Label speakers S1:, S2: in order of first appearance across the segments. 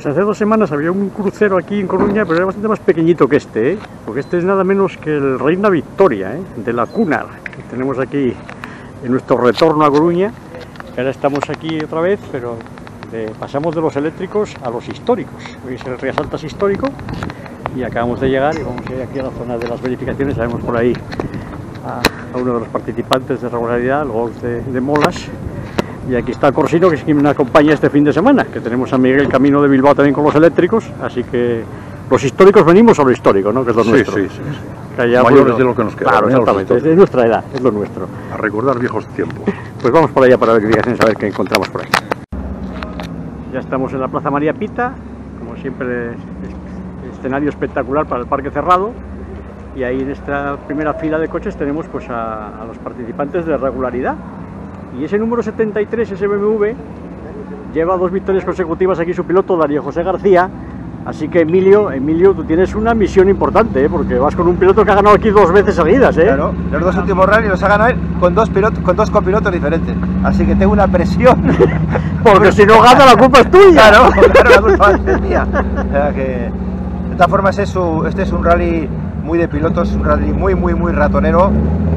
S1: hace 2 semanas había un crucero aquí en Coruña, pero era bastante más pequeñito que este, porque este es nada menos que el Reina Victoria, de la Cunard, que tenemos aquí en nuestro retorno a Coruña. Ahora estamos aquí otra vez, pero pasamos de los eléctricos a los históricos. Hoy es el Rías Altas histórico y acabamos de llegar y vamos a ir aquí a la zona de las verificaciones. Sabemos por ahí a uno de los participantes de regularidad, el golf de Molas. Y aquí está Corsino, que es quien me acompaña este fin de semana, que tenemos a Miguel camino de Bilbao también con los eléctricos, así que los históricos venimos a lo histórico, ¿no? Que es lo nuestro.
S2: Sí. Mayores de lo que nos queda.
S1: Claro, exactamente, es nuestra edad, es lo nuestro.
S2: A recordar viejos tiempos.
S1: Pues vamos por allá para verificaciones, a ver qué encontramos por aquí. Ya estamos en la Plaza María Pita, como siempre, escenario espectacular para el parque cerrado. Y ahí en esta primera fila de coches tenemos pues a los participantes de regularidad. Y ese número 73, ese BMW, lleva 2 victorias consecutivas aquí su piloto, Darío José García. Así que Emilio, tú tienes una misión importante, porque vas con un piloto que ha ganado aquí 2 veces seguidas,
S3: Claro, los 2 últimos rallies los ha ganado él con 2 copilotos diferentes. Así que tengo una presión.
S1: Porque si no gana, la culpa es tuya.
S3: Claro, la culpa es mía. O sea que, de todas formas, este es un rally muy de pilotos, un rally muy ratonero.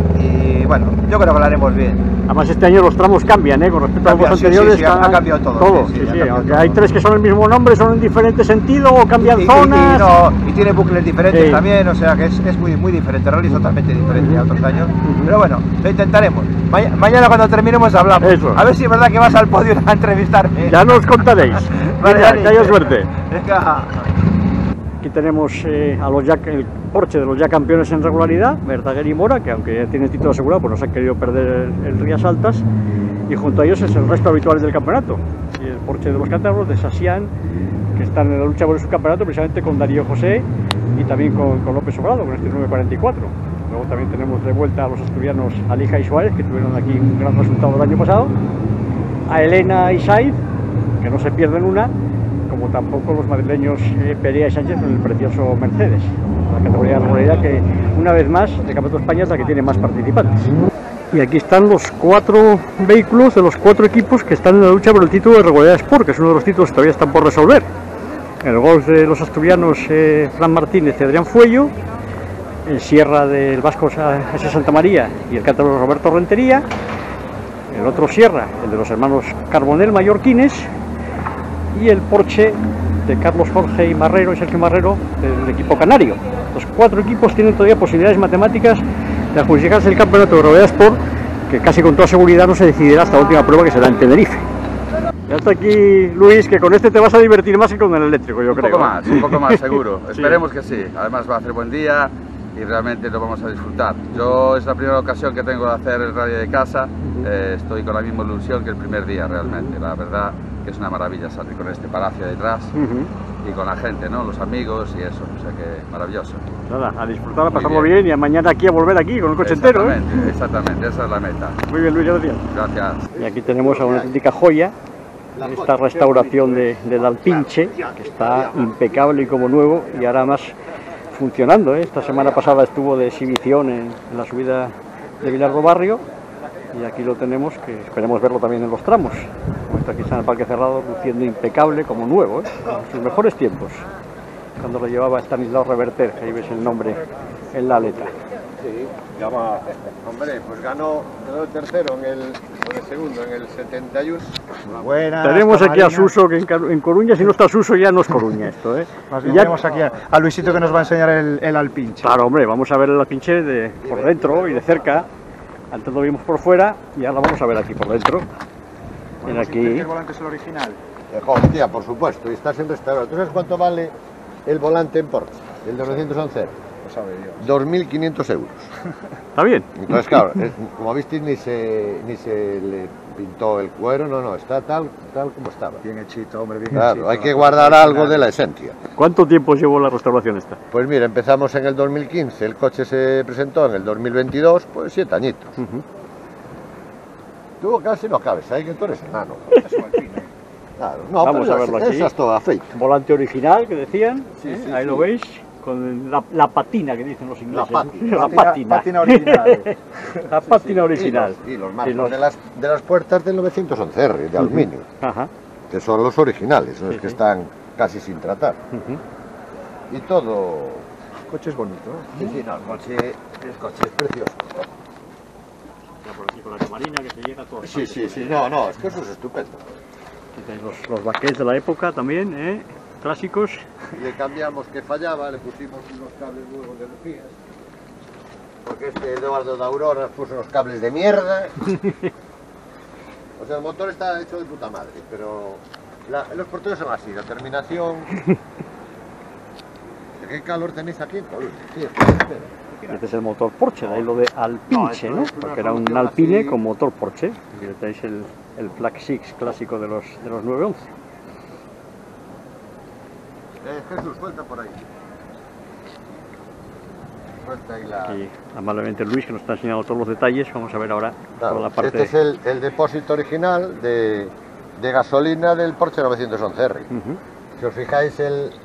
S3: Y bueno, yo creo que lo haremos bien.
S1: Además este año los tramos cambian, con respecto a los anteriores.
S3: Sí, ha cambiado todo.
S1: Aunque hay 3 que son el mismo nombre, son en diferente sentido o cambian zonas.
S3: Y tiene bucles diferentes también, o sea que es muy diferente. El rally es totalmente diferente a otros años. Pero bueno, lo intentaremos. Mañana cuando terminemos hablamos. Eso. A ver si es verdad que vas al podio a entrevistarme.
S1: Ya nos contaréis.
S3: Vale,
S1: que haya suerte.
S3: Venga.
S1: Aquí tenemos el Porsche de los ya campeones en regularidad, Verdaguer y Mora, que aunque ya tienen el título asegurado, pues no se han querido perder el Rías Altas, y junto a ellos es el resto habitual del campeonato. Y el Porsche de los cántabros de Sassian, que están en la lucha por el subcampeonato precisamente con Darío José y también con López Sobrado, con este 944. Luego también tenemos de vuelta a los asturianos Alija y Suárez, que tuvieron aquí un gran resultado el año pasado, a Elena y Saiz, que no se pierden una, como tampoco los madrileños Perea y Sánchez en el precioso Mercedes, la categoría de regularidad que una vez más el Campeonato de España es la que tiene más participantes. Y aquí están los 4 vehículos de los 4 equipos que estad en la lucha por el título de regularidad Sport, que es uno de los títulos que todavía están por resolver. El Golf de los asturianos Fran Martínez y Adrián Fuello, el Sierra del Vasco S. Santa María y el cántabro Roberto Rentería, el otro Sierra, el de los hermanos Carbonell mallorquines, y el Porsche de Carlos Jorge y Marrero y Sergio Marrero del equipo canario. Los 4 equipos tienen todavía posibilidades matemáticas de adjudicarse el campeonato de regularidad Sport, que casi con toda seguridad no se decidirá hasta la última prueba, que será en Tenerife. Ya está aquí Luis, que con este te vas a divertir más que con el eléctrico, yo creo.
S4: Un poco más seguro. Esperemos que sí. Además va a hacer buen día y realmente lo vamos a disfrutar. Yo es la primera ocasión que tengo de hacer el rally de casa. Estoy con la misma ilusión que el primer día realmente. La verdad que es una maravilla salir con este palacio detrás y con la gente, ¿no? Los amigos y eso, o sea que maravilloso.
S1: Nada, a disfrutar, a pasarlo bien y a mañana aquí a volver aquí con el coche entero.
S4: Exactamente, esa es la meta.
S1: Muy bien, Luis, gracias.
S4: Gracias.
S1: Y aquí tenemos a una auténtica joya, esta restauración del Alpinche, que está impecable y como nuevo, y ahora más funcionando. Esta semana pasada estuvo de exhibición en la subida de Vilardo Barrio, y aquí lo tenemos, que esperemos verlo también en los tramos. Esto aquí está en el parque cerrado, luciendo impecable como nuevo, en sus mejores tiempos, cuando lo llevaba Estanislao Reverter, ahí ves el nombre en la aleta.
S5: Sí, llama, hombre, pues quedó tercero en el segundo, en el 71.
S3: Buenas,
S1: tenemos aquí a Suso, que en Coruña, si no está Suso ya no es Coruña esto,
S3: Más bien tenemos aquí a Luisito, que nos va a enseñar el Alpinche.
S1: Claro, hombre, vamos a ver el Alpinche por dentro y de cerca. Antes lo vimos por fuera y ahora lo vamos a ver aquí por dentro.
S3: Bueno, aquí. ¿El volante es el original?
S5: Hostia, por supuesto, y está sin restaurar. ¿Tú sabes cuánto vale el volante en Porsche? El de 911.
S3: Lo sabe Dios.
S5: 2.500 euros.
S1: Está bien.
S5: Entonces, claro, como visteis, ni se le pintó el cuero, no, está tal como estaba.
S3: Bien hechito, hombre, bien
S5: claro,
S3: hechito.
S5: Hay que guardar algo de la esencia.
S1: ¿Cuánto tiempo llevó la restauración esta?
S5: Pues mira, empezamos en el 2015, el coche se presentó en el 2022, pues 7 añitos. Tú casi no cabes, ahí que tú eres enano. Claro, no,
S1: vamos a verlo aquí.
S5: Esa es toda fake.
S1: Volante original, que decían,
S5: sí,
S1: ahí lo veis, con la patina que dicen los ingleses.
S5: La
S3: patina original.
S1: La pátina original.
S5: Y los marcos de las puertas del 911R, de aluminio.
S1: Ajá.
S5: Que son los originales, los que están casi sin tratar. Y todo...
S3: El coche es bonito, ¿no?
S5: Sí, sí, no, el coche es precioso.
S1: Por aquí con la camarina que se llega todo.
S5: Sí, sí, sí, no, es que eso es estupendo.
S1: Aquí tenéis los baquets de la época también, clásicos.
S5: Le cambiamos que fallaba, le pusimos unos cables nuevos de Lucías. Porque este Eduardo de Aurora puso unos cables de mierda. O sea, el motor está hecho de puta madre, pero los porteros son así, la terminación... ¿Qué calor tenéis aquí? Sí, espera.
S1: Este es el motor Porsche, de ahí lo de Alpinche, ¿no? Porque era un Alpine
S5: así...
S1: con motor Porsche. Aquí tenéis el Flag 6 clásico de los 911.
S5: Jesús, suelta por ahí. Suelta ahí la...
S1: Aquí, amablemente Luis, que nos está enseñando todos los detalles. Vamos a ver ahora
S5: Claro,
S1: toda la parte...
S5: Este es el depósito original de gasolina del Porsche 911R. Si os fijáis,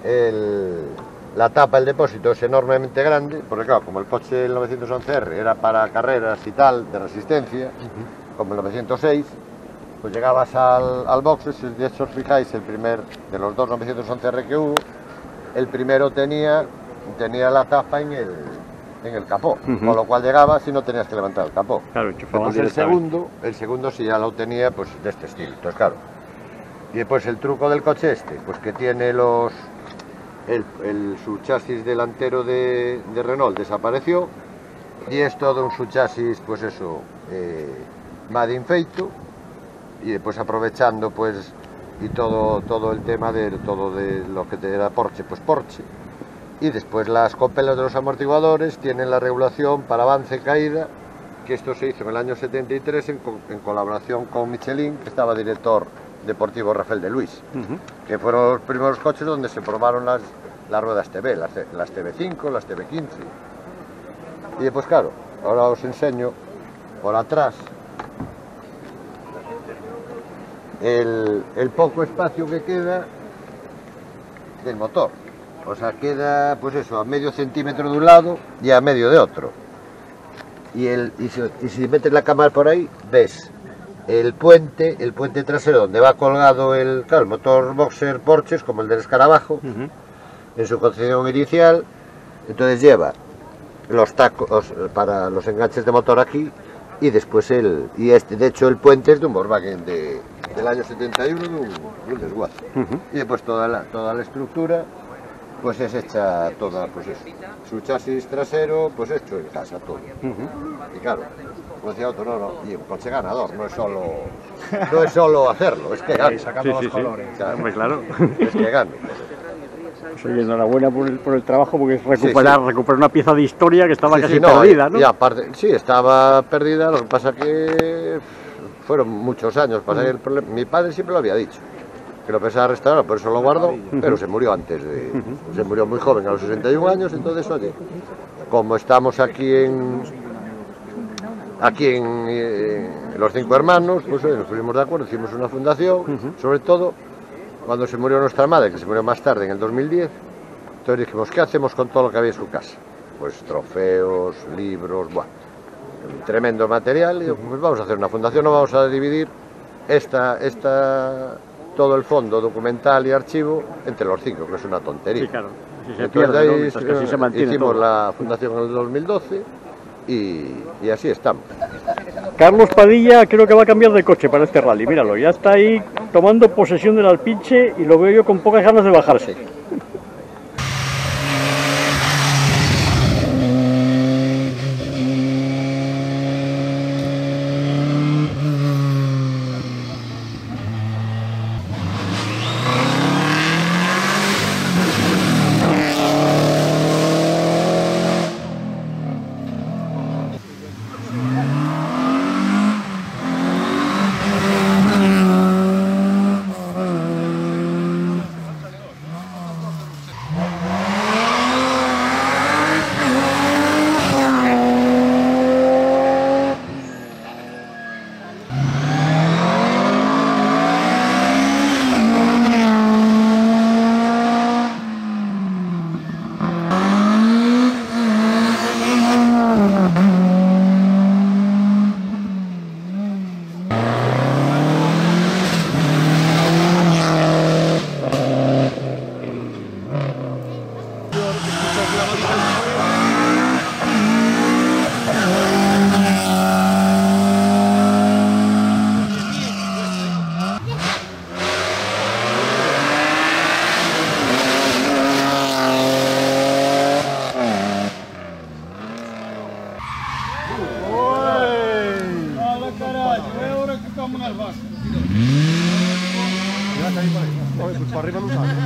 S5: la tapa del depósito es enormemente grande, porque claro, como el Porsche 911R era para carreras y tal, de resistencia, como el 906, pues llegabas al box, si de hecho os fijáis, el primer de los dos 911R que hubo, el primero tenía la tapa en el capó, con lo cual llegabas y no tenías que levantar el capó.
S1: Claro, enchufabas
S5: Entonces el segundo sí ya lo tenía pues de este estilo, entonces claro. Y después el truco del coche pues que tiene su chasis delantero de Renault desapareció y es todo un subchasis, pues eso, made in feito, y después aprovechando pues y todo el tema de lo que era Porsche, pues Porsche. Y después las copelas de los amortiguadores tienen la regulación para avance y caída, que esto se hizo en el año 73 en colaboración con Michelin, que estaba director deportivo Rafael de Luis, que fueron los primeros coches donde se probaron las ruedas TB, las TB5, las TB15. Y después, claro, ahora os enseño por atrás el poco espacio que queda del motor. O sea, queda pues eso, a medio centímetro de un lado y a medio de otro. Y si metes la cámara por ahí, ves el puente trasero donde va colgado el motor boxer Porsche, como el del escarabajo, en su concepción inicial. Entonces lleva los tacos para los enganches de motor aquí, y después de hecho el puente es de un Volkswagen del año 71, de un desguace. Y después toda la estructura pues es hecha toda, pues eso, su chasis trasero pues hecho en casa todo. Y claro, como decía otro, y un coche ganador, no es solo hacerlo, es que gane.
S3: Sacando los colores.
S1: Hombre, claro.
S5: Es que gane.
S1: Pues oye, enhorabuena por el trabajo, porque es recuperar una pieza de historia que estaba casi
S5: no,
S1: perdida, ¿no?
S5: Y aparte, sí, estaba perdida, lo que pasa que fueron muchos años. Mi padre siempre lo había dicho, que lo pensaba restaurar, por eso lo guardó, pero se murió se murió muy joven, a los 61 años, entonces, oye, como estamos aquí en Los Cinco Hermanos, pues nos pusimos de acuerdo, hicimos una fundación, sobre todo cuando se murió nuestra madre, que se murió más tarde, en el 2010, entonces dijimos, ¿qué hacemos con todo lo que había en su casa? Pues trofeos, libros, bueno, tremendo material, y pues vamos a hacer una fundación, no vamos a dividir todo el fondo documental y archivo entre los cinco, que es una tontería.
S1: Sí, claro, si se
S5: Entonces,
S1: pierde, ¿no? Mientras que así se mantiene
S5: hicimos
S1: todo.
S5: la fundación en el 2012 y así estamos.
S1: Carlos Padilla creo que va a cambiar de coche para este rally, míralo, ya está ahí tomando posesión del Alpinche y lo veo yo con pocas ganas de bajarse.
S2: para arriba no sale.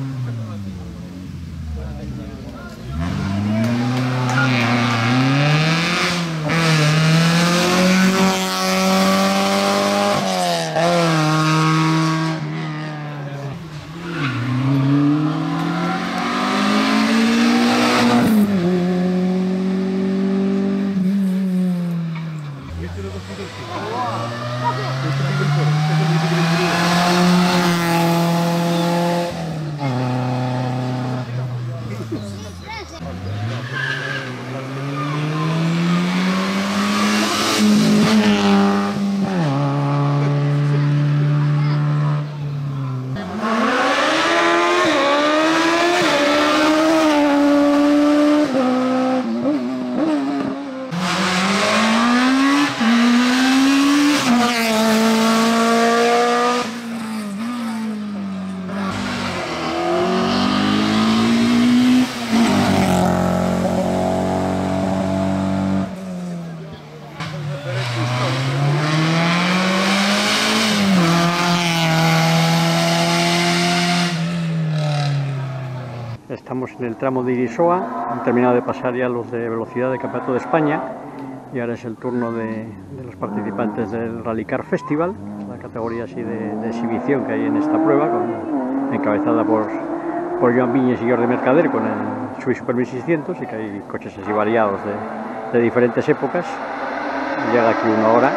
S1: Estamos en el tramo de Irisoa, han terminado de pasar ya los de velocidad de Campeonato de España y ahora es el turno de los participantes del Rallycar Festival, la categoría así de exhibición que hay en esta prueba, encabezada por Joan Viñes y Jordi Mercader con el Swiss Super 1600, y que hay coches así variados de diferentes épocas. Llega aquí uno ahora.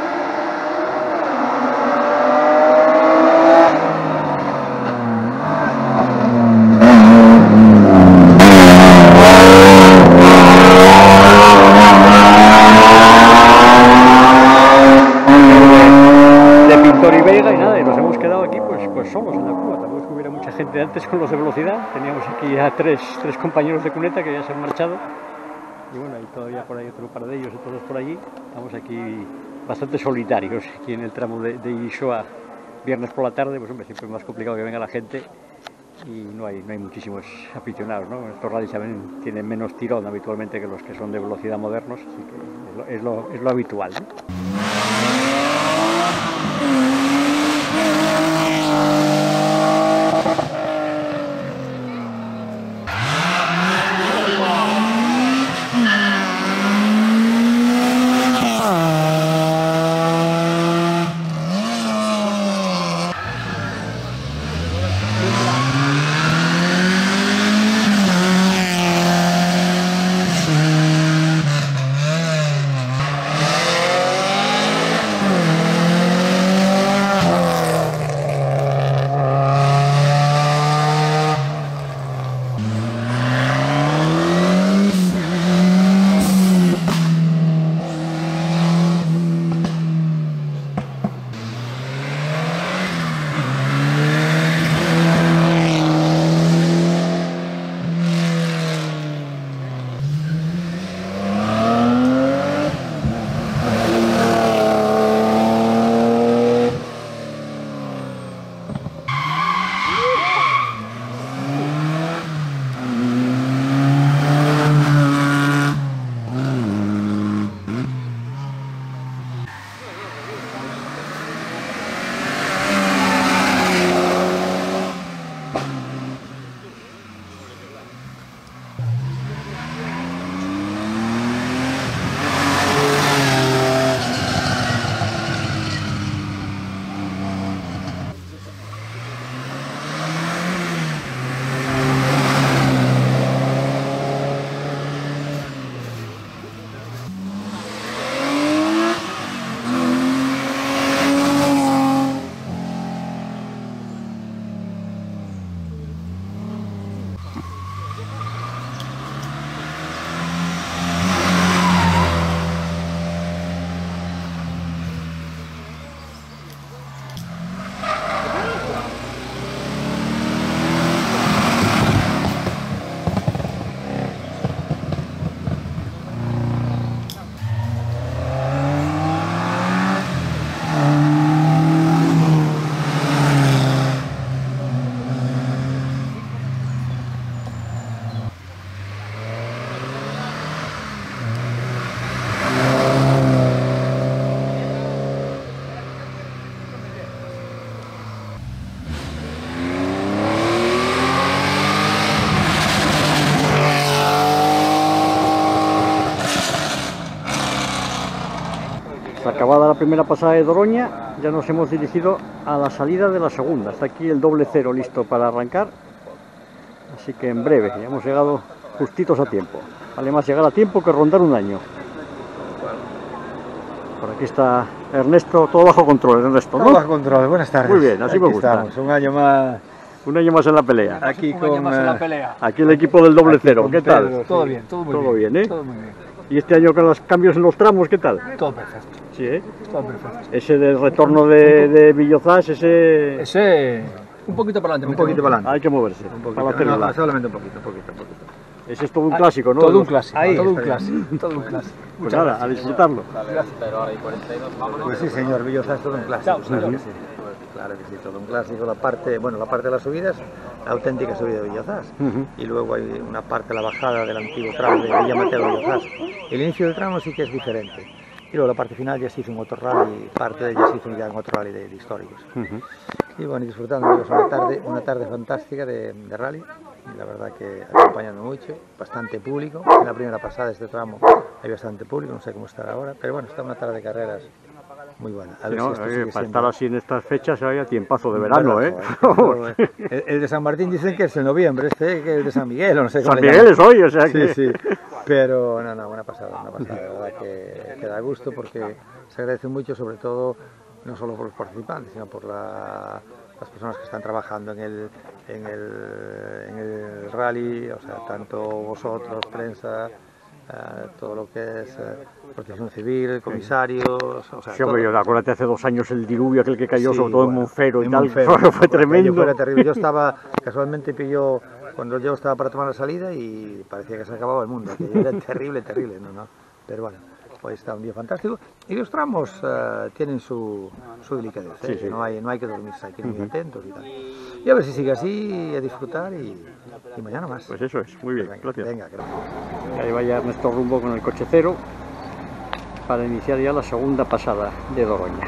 S1: Solos en la curva, tampoco es que hubiera mucha gente antes con los de velocidad, teníamos aquí a tres compañeros de cuneta que ya se han marchado y bueno, hay todavía por ahí otro par de ellos y todos por allí. Estamos aquí bastante solitarios aquí en el tramo de Irisoa, viernes por la tarde, pues hombre, siempre es más complicado que venga la gente y no hay muchísimos aficionados, ¿no? Estos rallies también tienen menos tirón habitualmente que los que son de velocidad modernos, así que es lo habitual, ¿no? Pues acabada la primera pasada de Doroña, ya nos hemos dirigido a la salida de la segunda. Está aquí el doble cero listo para arrancar, así que en breve, ya hemos llegado justitos a tiempo. Vale más llegar a tiempo que rondar un año. Por aquí está Ernesto, todo bajo control, Ernesto, ¿no?
S6: Todo bajo control, buenas tardes.
S1: Muy bien, así me gusta.
S6: Estamos, un año más.
S1: Un año más en la pelea.
S6: Aquí
S1: Aquí el equipo del doble cero, ¿qué tal?
S6: Pedro,
S7: Todo
S6: sí.
S7: bien, todo muy
S1: Todo bien, ¿eh?
S7: Todo muy bien.
S1: Y este año con los cambios en los tramos, ¿qué tal?
S7: Todo perfecto.
S1: Sí, ¿eh?
S7: Todo perfecto.
S1: Ese del retorno de Villozás, ese...
S7: Ese. Un poquito para adelante.
S6: Un poquito para adelante.
S1: Hay que moverse.
S6: Un poquito,
S1: para hacerlo.
S6: no, solamente un poquito.
S1: Ese es todo un clásico, ¿no?
S7: Todo un clásico.
S6: Ahí
S7: todo un
S6: está
S7: clásico. Todo un clásico.
S1: Pues nada, a disfrutarlo.
S6: Pues sí, señor, Villozás es todo un clásico. Claro que sí. Claro que sí, todo un clásico. La parte de las subidas, la auténtica subida de Villozás. Y luego hay una parte, la bajada del antiguo tramo de Villa Mateo de Villozás. El inicio del tramo sí que es diferente. Y luego la parte final ya se hizo en otro rally, parte de ella se hizo ya en otro rally de históricos. Y bueno, y disfrutando, es una tarde fantástica de rally. Y la verdad que acompañando mucho, bastante público. En la primera pasada de este tramo hay bastante público, no sé cómo estará ahora, pero bueno, está una tarde de carreras muy buena. A ver
S1: No,
S6: si esto sigue
S1: para
S6: siendo-
S1: estar así en estas fechas se vaya tiempazo de verano, ¿eh?
S6: El de San Martín dicen que es en noviembre, que es el de San Miguel, o no sé cómo
S1: San
S6: le
S1: Miguel
S6: llaman.
S1: es hoy, o sea que...
S6: Sí, sí, pero no, buena pasada, la verdad que da gusto porque se agradece mucho, sobre todo, no solo por los participantes, sino por las personas que están trabajando en el rally, o sea, tanto vosotros, prensa, todo lo que es protección civil, comisarios, o sea,
S1: Sí, hombre,
S6: todo.
S1: yo, acuérdate hace 2 años el diluvio aquel que cayó,
S6: Sí,
S1: sobre todo en
S6: bueno,
S1: Monfero y
S6: en
S1: tal,
S6: Monfero,
S1: fue
S6: aquello
S1: tremendo.
S6: fue terrible. Yo estaba, casualmente pilló, cuando yo estaba para tomar la salida y parecía que se acababa el mundo, que era terrible, no, pero bueno, hoy está un día fantástico y los tramos tienen su delicadeza,
S1: Sí, sí.
S6: No hay que dormirse, hay que ir muy atentos y tal. Y a ver si sigue así, a disfrutar y mañana más.
S1: Pues eso es, muy bien, gracias.
S6: Venga, gracias.
S1: Y ahí vaya Ernesto rumbo con el coche cero para iniciar ya la segunda pasada de Doroña.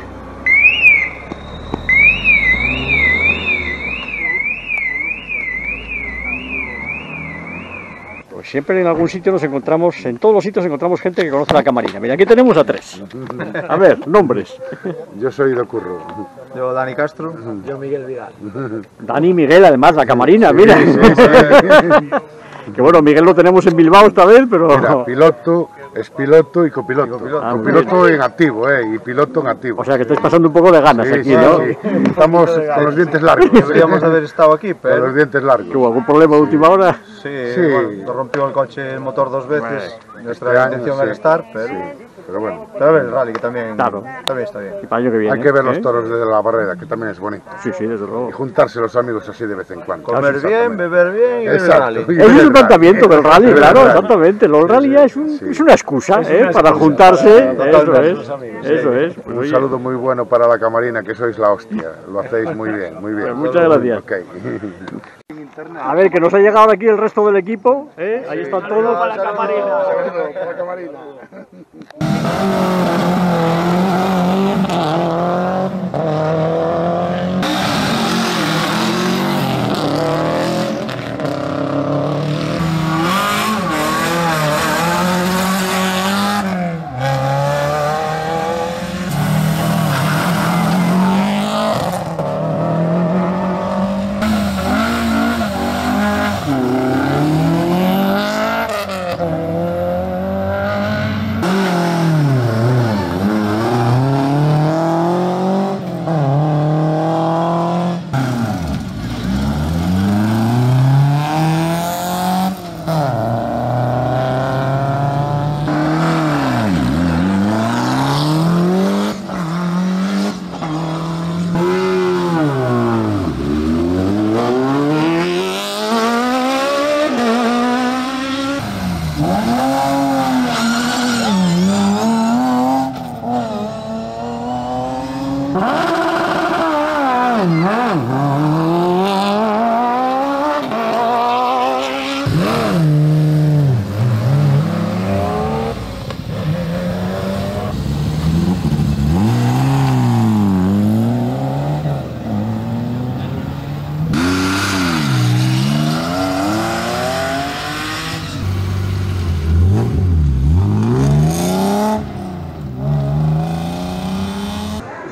S1: Pues siempre en algún sitio nos encontramos, en todos los sitios encontramos gente que conoce la camarina. Mira, aquí tenemos a 3. A ver, nombres.
S2: Yo soy de Curro.
S3: Yo, Dani Castro.
S7: Yo, Miguel Vidal.
S1: Dani y Miguel, además, la camarina, mira. Que bueno, Miguel lo tenemos en Bilbao esta vez, pero...
S2: Mira, piloto, es piloto y copiloto.
S1: Ah, muy
S2: Copiloto en activo, y piloto en activo.
S1: O sea que estáis pasando un poco de ganas
S2: Sí,
S1: aquí,
S2: sí,
S1: ¿no?
S2: sí. Estamos con los dientes largos.
S3: Deberíamos haber estado aquí,
S2: Con los
S3: pero
S2: dientes
S1: ¿Que
S2: largos.
S1: hubo algún problema de última hora?
S3: sí,
S2: Sí.
S3: bueno, nos rompió el coche el motor 2 veces. Nuestra
S2: Este año,
S3: intención
S2: sí.
S3: era estar, pero
S2: Sí, pero bueno,
S3: a ver el rally que también,
S1: Claro.
S3: también está bien.
S1: Y para el año que viene.
S2: hay que ver los
S1: ¿eh?
S2: toros desde la barrera, que también es bonito.
S1: Sí, sí, desde luego.
S2: Y juntarse los amigos así de vez en cuando.
S3: Comer
S2: Así,
S3: bien,
S2: exactamente.
S3: beber bien y ver el
S2: Exacto.
S3: rally.
S2: Y
S1: Ese
S2: ver
S1: es
S2: el
S1: un planteamiento del rally,
S2: Ver el
S1: claro,
S2: rally.
S1: exactamente. Lo del rally ya es,
S2: Sí.
S1: es una excusa,
S7: Es una
S1: para
S7: excusa,
S1: juntarse.
S3: totalmente.
S1: Eso es. Pues,
S2: Un
S1: oye,
S2: saludo muy bueno para la camarina, que sois la hostia. Lo hacéis muy bien, muy bien.
S1: Pues muchas gracias.
S2: Ok.
S1: A ver, que nos ha llegado ahora aquí el resto del equipo. Ahí están todos.
S2: Para la camarina.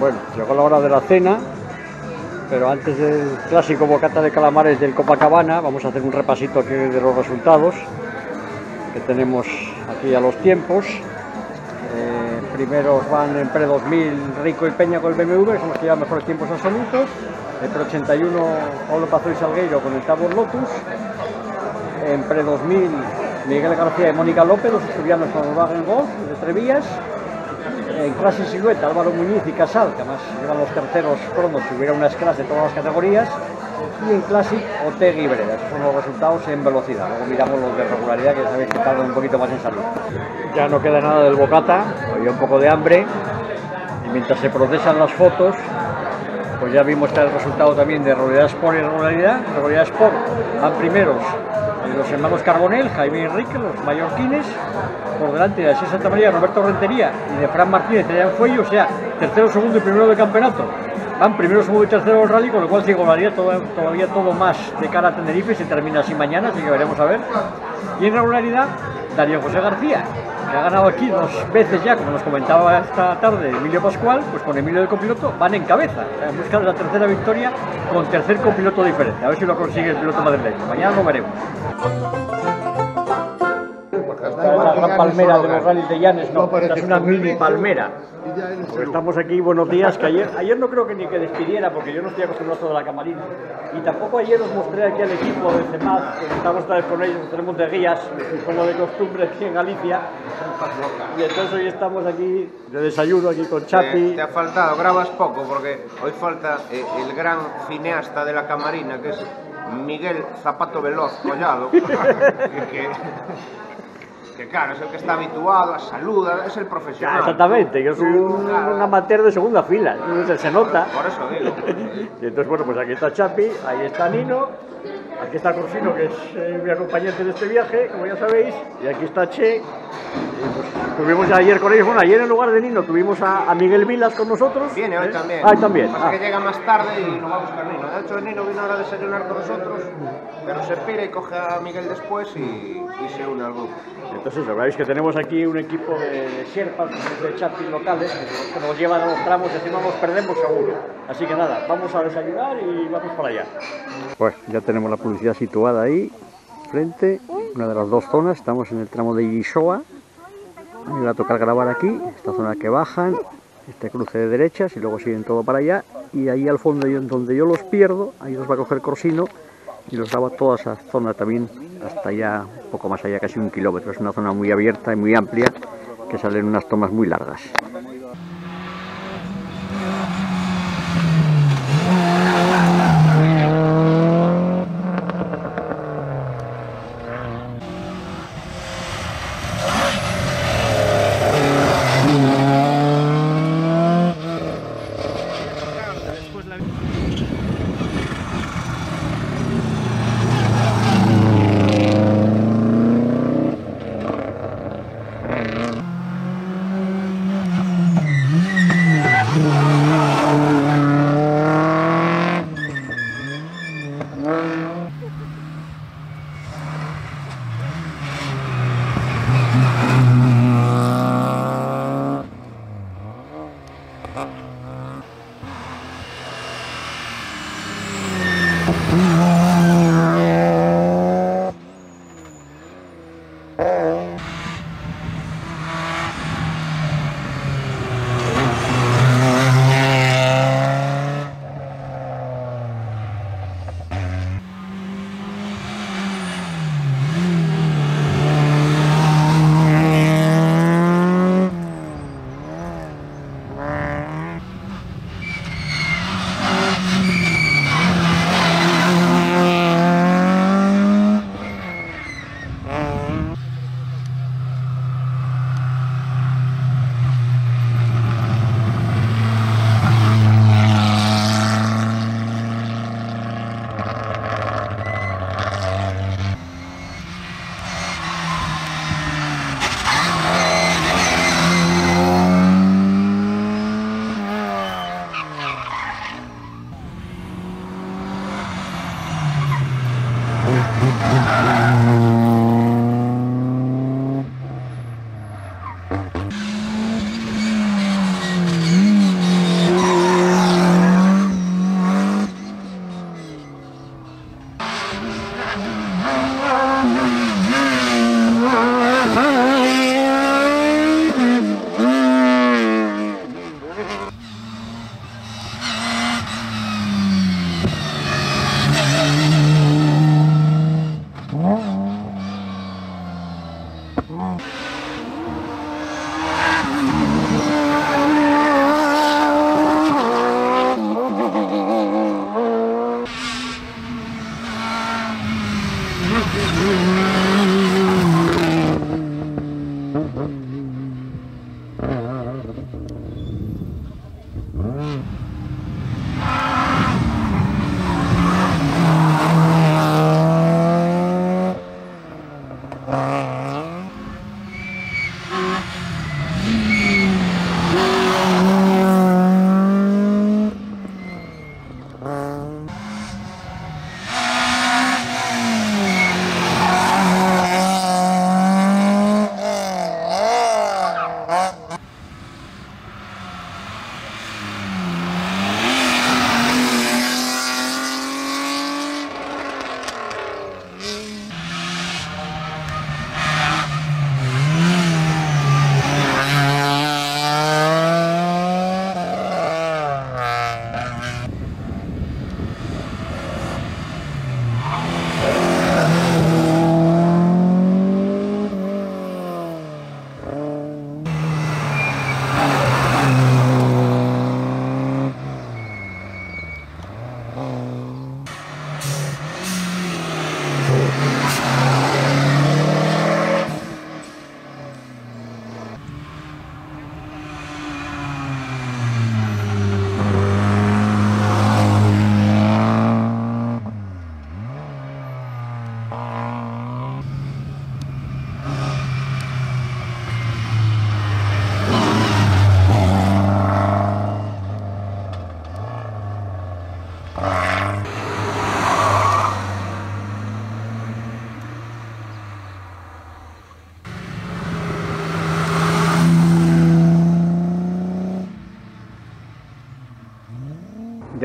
S1: Bueno, llegó la hora de la cena, pero antes del clásico bocata de calamares del Copacabana, vamos a hacer un repasito aquí de los resultados que tenemos aquí a los tiempos. Primeros van en pre-2000 Rico y Peña con el BMW, que son los que llevan mejores tiempos absolutos. En pre-81 Pablo Pazó y Salgueiro con el Tabor Lotus. En pre-2000 Miguel García y Mónica López, los asturianos con el Wagen Golf de Trevías. En clase silueta Álvaro Muñiz y Casal, que además llevan los terceros cromos, si hubiera una clase de todas las categorías. Y en Classic Otega y Breda. Esos son los resultados en velocidad. Luego miramos los de regularidad, que sabéis que tardan un poquito más en salir. Ya no queda nada del bocata, había un poco de hambre, y mientras se procesan las fotos, pues ya vimos el resultado también de Regularidad Sport y Regularidad. Regularidad Sport van primeros los hermanos Carbonell, Jaime y Enrique, los mallorquines, por delante de Asís Santa María, Roberto Rentería y de Fran Martínez y Adrián Fuello, o sea, tercero, segundo y primero del campeonato. Van primero, segundo y tercero del rally, con lo cual figuraría todavía todo más de cara a Tenerife. Se termina así mañana, así que veremos a ver. Y en regularidad, Darío José García, que ha ganado aquí 2 veces ya, como nos comentaba esta tarde Emilio Pascual, pues con Emilio de copiloto van en cabeza, en busca de la tercera victoria con tercer copiloto diferente. A ver si lo consigue el piloto madrileño. Mañana lo veremos. Esta es la gran palmera de los rallies de Llanes, no, esta es una mini palmera. Pues estamos aquí, buenos días, que ayer no creo que ni que despidiera, porque yo no estoy acostumbrado a todo de la camarina. Y tampoco ayer os mostré aquí al equipo de CEMAD, que estamos otra vez con ellos, tenemos de guías, como de costumbre aquí en Galicia. Y entonces hoy estamos aquí de desayuno, aquí con Chapi.
S8: Te ha faltado, grabas poco, porque hoy falta el gran cineasta de la camarina, que es Miguel Zapato Veloz Collado, que claro, es el que está habituado a saludar, es el profesional.
S1: Exactamente, yo soy un amateur de segunda fila, se nota.
S8: Por eso digo.
S1: Y entonces, bueno, pues aquí está Chapi, ahí está Nino, aquí está Corsino, que es mi acompañante de este viaje, como ya sabéis, y aquí está Che. Y pues, tuvimos ya ayer con ellos, bueno, ayer en lugar de Nino tuvimos a Miguel Vilas con nosotros.
S8: Viene hoy también.
S1: Ah, también.
S8: Pasa que llega más tarde y lo va a buscar Nino. De hecho, Nino vino ahora a desayunar con nosotros, pero se pira y coge a Miguel después y se une al grupo.
S1: Entonces, veis que tenemos aquí un equipo de sherpas, de chapis locales, que nos llevan a los tramos y si no nos perdemos seguro. Así que nada, vamos a desayunar y vamos para allá. Pues ya tenemos la publicidad situada ahí, frente, una de las dos zonas. Estamos en el tramo de Isoa. A mí me va a tocar grabar aquí, esta zona que bajan, este cruce de derechas y luego siguen todo para allá. Y ahí al fondo donde yo los pierdo, ahí los va a coger Corsino y los graba toda esa zona también, hasta allá, un poco más allá, casi 1 kilómetro. Es una zona muy abierta y muy amplia, que salen unas tomas muy largas.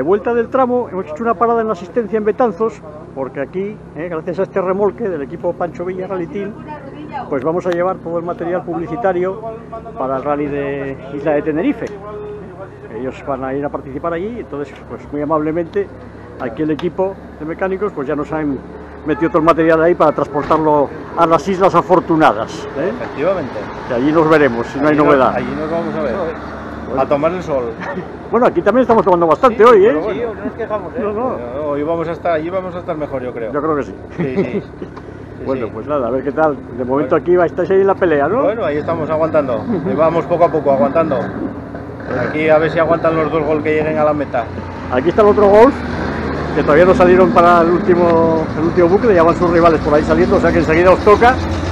S1: vuelta del tramo hemos hecho una parada en la asistencia en Betanzos, porque aquí, gracias a este remolque del equipo Pancho Villa Rally Team, pues vamos a llevar todo el material publicitario para el rally de Isla de Tenerife. Ellos van a ir a participar allí, entonces pues muy amablemente aquí el equipo de mecánicos pues ya nos han metido todo el material ahí para transportarlo a las Islas Afortunadas.
S3: Efectivamente.
S1: Que allí nos veremos, si no hay novedad.
S3: Allí nos vamos a ver. A tomar el sol.
S1: Bueno, aquí también estamos tomando bastante hoy, ¿eh?
S3: Bueno, sí, no nos quejamos, ¿eh?
S1: No.
S3: Hoy allí vamos a estar mejor, yo creo.
S1: Yo creo que sí.
S3: Sí.
S1: Bueno, pues nada, a ver qué tal. De momento aquí estáis ahí en la pelea, ¿no?
S3: Bueno, ahí estamos aguantando. Ahí vamos poco a poco, aguantando. Aquí a ver si aguantan los 2 gols que lleguen a la meta.
S1: Aquí está el otro Golf, que todavía no salieron para el último bucle, ya van sus rivales por ahí saliendo, o sea que enseguida os toca.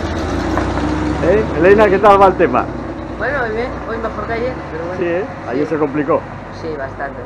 S1: Elena, ¿qué tal va el tema?
S9: Bueno, muy bien, hoy mejor que ayer, pero bueno.
S1: Sí, ayer se complicó.
S9: Sí, bastante.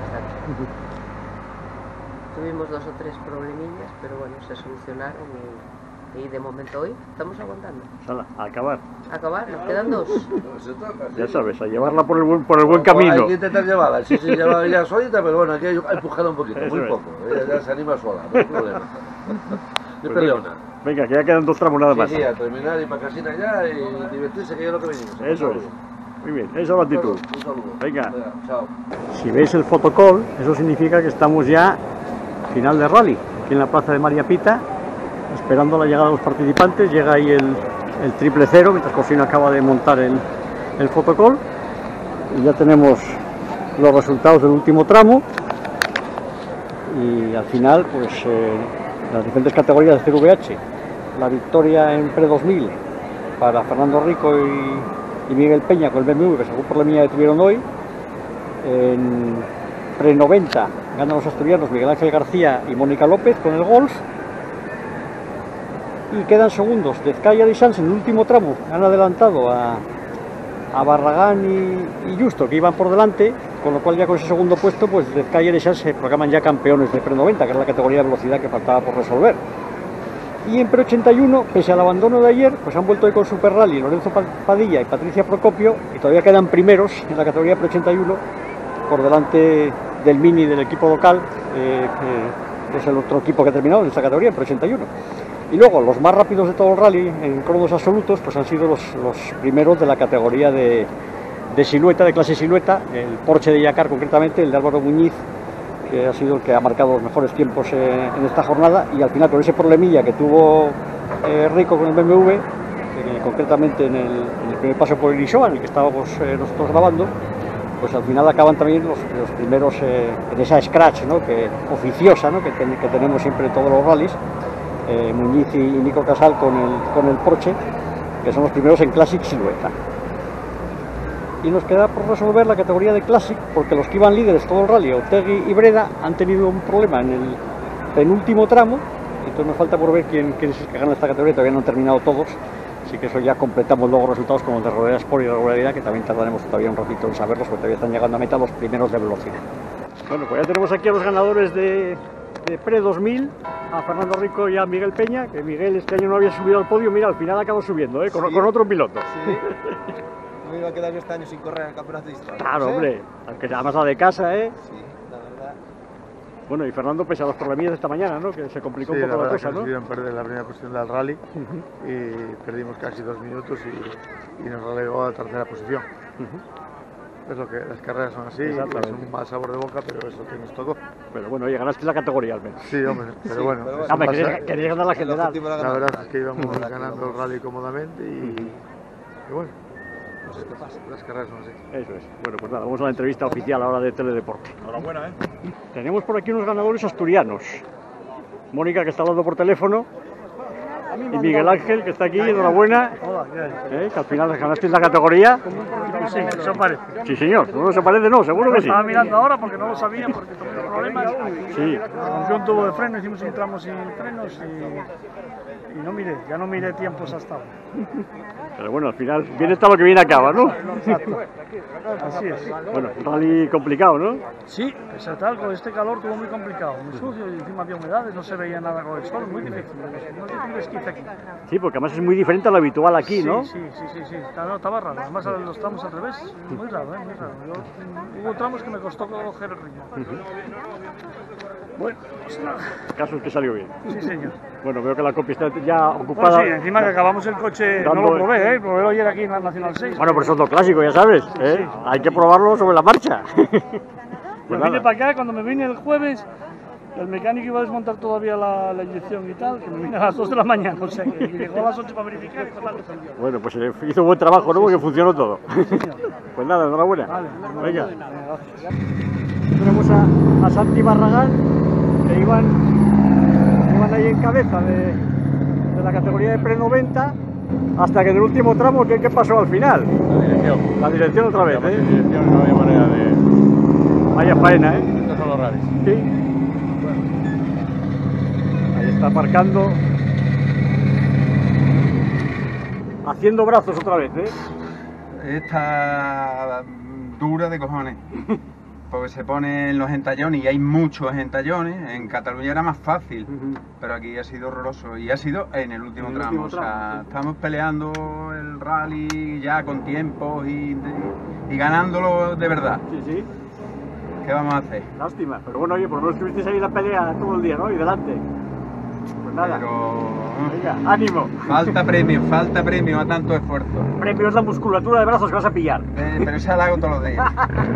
S9: Tuvimos 2 o 3 problemillas, pero bueno, se solucionaron y de momento hoy estamos aguantando.
S1: Sala, a acabar.
S9: Nos quedan 2.
S1: Ya sabes, a llevarla por el buen camino.
S10: Hay que intentar llevarla, sí, llevarla ya solita, pero bueno, hay que empujarla un poquito,
S1: Eso
S10: muy
S1: es.
S10: poco. Ella ya se anima sola, no hay problema. De peleona.
S1: Venga, que ya quedan 2 tramos nada más.
S10: Sí, a terminar y para casina ya y divertirse, que es lo que venimos.
S1: Eso es. Muy bien, esa es la actitud.
S10: Un saludo.
S1: Venga.
S10: Chao.
S1: Si veis el fotocall, eso significa que estamos ya final de rally, aquí en la plaza de María Pita, esperando la llegada de los participantes. Llega ahí el 000, mientras Cosina acaba de montar el fotocall, y ya tenemos los resultados del último tramo, y al final pues las diferentes categorías de CVH, la victoria en Pre-2000 para Fernando Rico y Miguel Peña con el BMW, que según por la mía tuvieron hoy. En Pre-90 ganan los asturianos Miguel Ángel García y Mónica López con el Golf, y quedan segundos Dezcaya y Sanz en el último tramo. Han adelantado a Barragán y Justo, que iban por delante, con lo cual ya con ese segundo puesto pues Dezcaya y Sanz se proclaman ya campeones de Pre-90, que es la categoría de velocidad que faltaba por resolver. Y en Pre-81, pese al abandono de ayer, pues han vuelto hoy con Super Rally Lorenzo Padilla y Patricia Procopio, y todavía quedan primeros en la categoría Pre-81 por delante del Mini del equipo local, que es el otro equipo que ha terminado en esta categoría, en Pre-81. Y luego los más rápidos de todo el rally en cronos absolutos pues han sido los primeros de la categoría de silueta, de clase silueta, el Porsche de Yacar concretamente, el de Álvaro Muñiz, que ha sido el que ha marcado los mejores tiempos en esta jornada, y al final con ese problemilla que tuvo Rico con el BMW, concretamente en el primer paso por el Isoa, en el que estábamos nosotros grabando, pues al final acaban también los primeros en esa scratch, ¿no? Oficiosa, ¿no? que tenemos siempre en todos los rallies, Muñiz y Nico Casal con el Porsche, que son los primeros en Classic Silueta. Y nos queda por resolver la categoría de Classic, porque los que iban líderes todo el rally, Otegui y Breda, han tenido un problema en el penúltimo tramo, entonces nos falta por ver quién es el que gana esta categoría. Todavía no han terminado todos, así que eso ya completamos luego resultados como el de Rodea Sport y de regularidad, que también tardaremos todavía un ratito en saberlos, porque todavía están llegando a meta los primeros de velocidad. Bueno, pues ya tenemos aquí a los ganadores de Pre-2000, a Fernando Rico y a Miguel Peña, que Miguel este año no había subido al podio. Mira, al final acabó subiendo, con otro piloto.
S3: Sí. No me iba a quedar yo este año sin correr en el campeonato de historia.
S1: Claro, hombre, aunque además la de casa,
S3: Sí, la verdad.
S1: Bueno, y Fernando, pese a los problemillas de esta mañana, ¿no? Que se complicó un poco la cosa, ¿no?
S11: Consiguieron perder la primera posición del rally y perdimos casi 2 minutos y nos relegó a la tercera posición. Es lo que las carreras son así, es un mal sabor de boca, pero es lo que nos tocó.
S1: Pero bueno, oye, ganaste la categoría al menos.
S11: Sí, hombre, pero bueno.
S1: Querías ganar la general.
S11: La verdad es que íbamos ganando el rally cómodamente y bueno.
S3: Pues ¿qué pasa?
S11: Las carreras son así.
S1: Eso es. Bueno, pues nada, vamos a la entrevista oficial ahora de Teledeporte.
S3: Enhorabuena, ¿eh?
S1: Tenemos por aquí unos ganadores asturianos. Mónica, que está hablando por teléfono, y Miguel Ángel, que está aquí, enhorabuena.
S12: Hola,
S1: que al final ganaste la categoría.
S12: Sí, eso parece.
S1: Sí, señor, no se parece, no, seguro que sí.
S12: Estaba mirando ahora porque no lo sabía, porque tuve problemas.
S1: Sí.
S12: Yo un tubo de freno, hicimos un tramo sin frenos y no miré, ya no miré tiempos hasta ahora.
S1: Pero bueno, al final viene todo lo que viene acaba, ¿no?
S12: Exacto. Así es.
S1: Bueno, un rally complicado, ¿no?
S12: Sí, pese a tal, con este calor estuvo muy complicado, muy sucio y encima había humedades, no se veía nada con el sol, muy difícil. No es difícil esquife aquí.
S1: Sí, porque además es muy diferente a lo habitual aquí, ¿no?
S12: Sí. Estaba raro. Además los tramos al revés, muy raro, muy raro. Hubo tramos que me costó coger el ritmo. Bueno, pues nada.
S1: El caso es que salió bien.
S12: Sí, señor.
S1: Bueno, veo que la copia está ya ocupada.
S12: Bueno, sí, encima que acabamos el coche, no lo probé, probé ayer aquí en la Nacional 6.
S1: Bueno, pero eso es lo clásico, ya sabes, ¿eh? Sí. Hay que probarlo sobre la marcha.
S12: Pues vine para acá, cuando me vine el jueves, el mecánico iba a desmontar todavía la inyección y tal, que me vine a las 2 de la mañana, o sea, que llegó a las 8 para verificar y total.
S1: Bueno, pues hizo buen trabajo, ¿no? Porque funcionó todo.
S12: Sí, señor.
S1: Pues nada, enhorabuena.
S12: Vale,
S1: venga. Tenemos a Santi Barragán, que iban ahí en cabeza de la categoría de pre-90, hasta que en el último tramo, ¿qué pasó al final? La dirección otra vez, ¿eh?
S10: Dirección, no había manera de...
S1: Vaya faena, ¿eh?
S10: Estos son los rallies.
S1: Sí. Ahí está aparcando. Haciendo brazos otra vez, ¿eh?
S13: Está dura de cojones. Porque se ponen los entallones y hay muchos entallones. En Cataluña era más fácil, pero aquí ha sido horroroso y ha sido en el último tramo. O sea, estamos peleando el rally ya con tiempos y ganándolo de verdad.
S1: Sí.
S13: ¿Qué vamos a hacer?
S1: Lástima, pero bueno, oye, por lo menos tuvisteis ahí la pelea todo el día, ¿no? Y delante. Pues nada.
S13: Pero...
S1: venga, ánimo.
S13: Falta premio a tanto esfuerzo.
S1: Premio es la musculatura de brazos que vas a pillar.
S13: Pero esa la hago todos los días.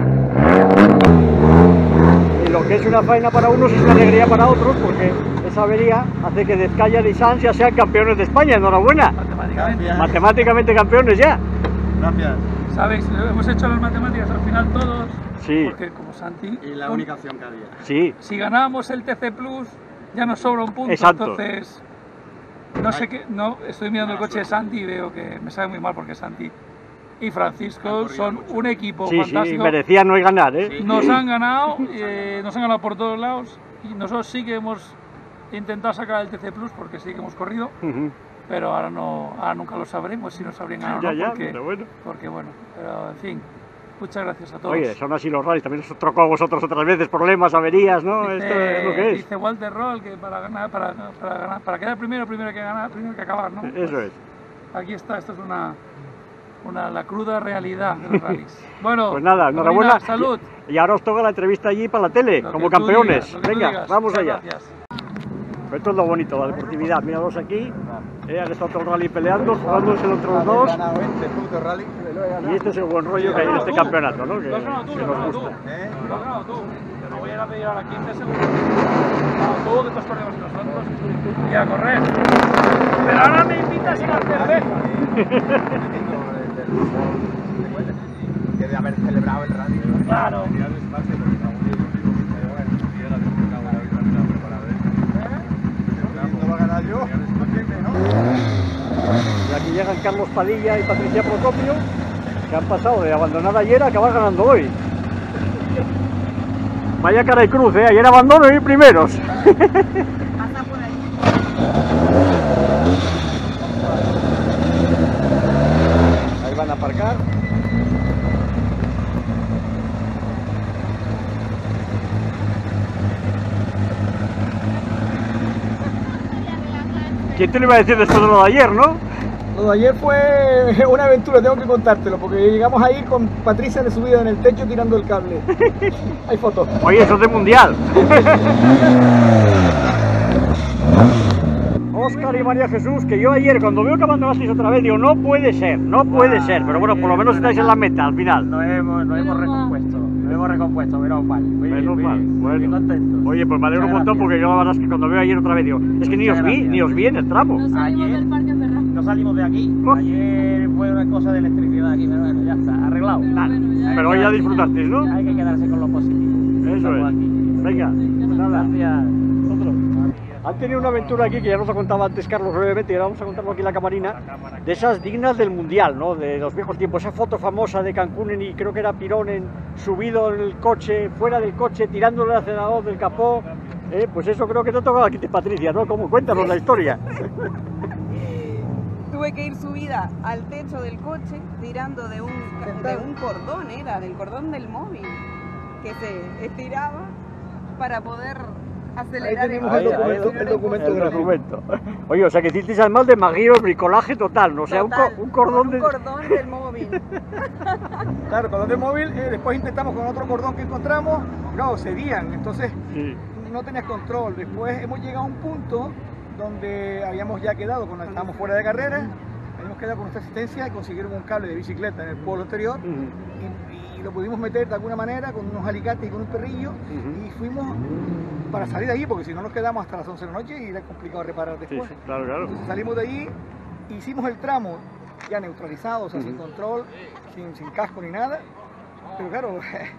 S1: Y lo que es una faena para unos es una alegría para otros, porque esa avería hace que Dezcayar y Sanz ya sean campeones de España. Enhorabuena. Matemáticamente campeones ya.
S13: Gracias.
S14: ¿Sabéis? Hemos hecho las matemáticas al final todos.
S1: Sí.
S14: Porque como Santi...
S15: Y la única opción que había.
S1: Sí.
S14: Si ganábamos el TC Plus, ya nos sobra un punto.
S1: Exacto.
S14: Entonces... No sé qué... No, estoy mirando el coche de Santi y veo que me sabe muy mal porque Santi y Francisco son un equipo fantástico.
S1: Sí, merecían no ganar, ¿eh?
S14: Nos han ganado por todos lados y nosotros sí que hemos intentado sacar el TC Plus porque sí que hemos corrido, pero ahora nunca lo sabremos si nos habrían ganado o no, porque bueno, pero en fin, muchas gracias a todos.
S1: Oye, son así los rallies, también os tocó a vosotros otras veces problemas, averías, ¿no? Esto es lo que es.
S14: Dice Walter Roll que para quedar primero hay que ganar, primero hay que acabar, ¿no?
S1: Eso es.
S14: Aquí está, esto es la cruda realidad de los rallies. Bueno,
S1: pues nada, enhorabuena.
S14: Salud.
S1: Y ahora os toca la entrevista allí para la tele, como campeones. Venga, vamos allá. Pues esto es lo bonito, la deportividad. Míralos aquí, han estado todo el rally peleando, jugándose los otros dos. Y este es el buen rollo que hay en este campeonato, ¿no? Que nos gusta.
S14: Lo has ganado tú. Te voy a ir a pedir ahora 15 segundos. Tú que te has corrido con nosotros y a correr. Pero ahora me invitas a la cerveza.
S15: Que de haber celebrado el rally.
S14: Claro.
S1: Y aquí llegan Carlos Padilla y Patricia Procopio, que han pasado de abandonar ayer a acabar ganando hoy. Vaya cara y cruz, ¿eh? Ayer abandono y primeros. Ahí van a aparcar. ¿Quién te lo iba a decir después de lo de ayer, no?
S16: Lo de ayer fue una aventura, tengo que contártelo, porque llegamos a ir con Patricia de subida en el techo tirando el cable. Hay fotos.
S1: Oye, eso es de mundial. Óscar y María Jesús, que yo ayer cuando veo que abandonasteis otra vez, digo, no puede ser, pero bueno, por lo menos estáis en la meta al final.
S15: Nos hemos recompuesto, menos mal.
S1: Bueno. Contento. Oye, pues me alegro un montón porque yo la verdad es que cuando veo ayer otra vez digo, es que ni os vi en el tramo.
S15: Ayer no salimos de aquí, ayer fue una cosa de electricidad aquí, pero bueno, ya está, arreglado.
S1: Pero hoy ya disfrutasteis, ¿no?
S15: Hay que quedarse con lo positivo.
S1: Eso es.
S15: Aquí.
S1: Venga, pues nada.
S15: Gracias.
S1: Han tenido una aventura aquí que ya nos lo contaba antes Carlos brevemente y ahora vamos a contarlo aquí en la camarina, de esas dignas del mundial, ¿no? De los viejos tiempos, esa foto famosa de Cancún y creo que era Pironen subido en el coche, fuera del coche, tirándole el acelerador del capó, pues eso creo que te ha tocado aquí, Patricia, ¿no? ¿Cómo? Cuéntanos la historia.
S17: tuve que ir subida al techo del coche tirando de un cordón, del cordón del móvil, que se estiraba para poder acelerar.
S16: Ahí tenemos el documento.
S1: Oye, o sea que hicisteis además de maguío, bricolaje total, ¿no? O sea, un cordón
S17: del móvil.
S16: Claro, cordón del móvil, después intentamos con otro cordón que encontramos, claro, cedían, entonces no tenías control. Después hemos llegado a un punto donde habíamos ya quedado, cuando estábamos fuera de carrera, habíamos quedado con nuestra asistencia y consiguieron un cable de bicicleta en el pueblo anterior y lo pudimos meter de alguna manera con unos alicates y con un perrillo y fuimos para salir de ahí, porque si no nos quedamos hasta las 11 de la noche y era complicado reparar después.
S1: Sí, claro.
S16: Entonces salimos de ahí, hicimos el tramo ya neutralizado, o sea, sin control, sin casco ni nada, pero claro,